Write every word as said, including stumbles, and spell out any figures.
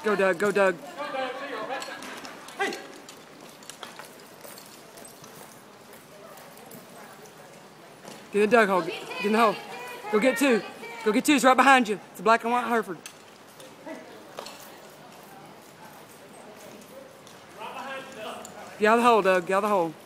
Go, Doug. Go, Doug. Hey. Get in the Doug hole. Get in the hole. Go get two. Go get two. It's right behind you. It's a black and white Hereford. Get out of the hole, Doug. Get out of the hole.